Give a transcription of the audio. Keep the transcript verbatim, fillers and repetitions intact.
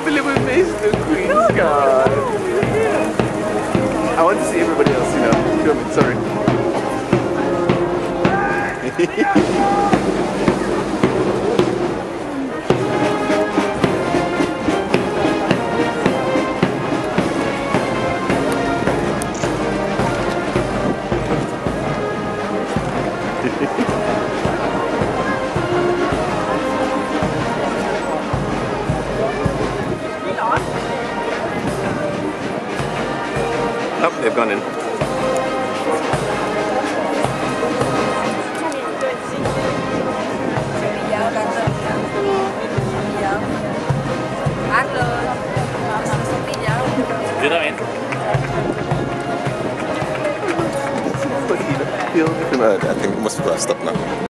can't believe we missed the Queen's card. I want to see everybody else, you know. Film it, sorry. Oh, they've gone in. I think it must stop now.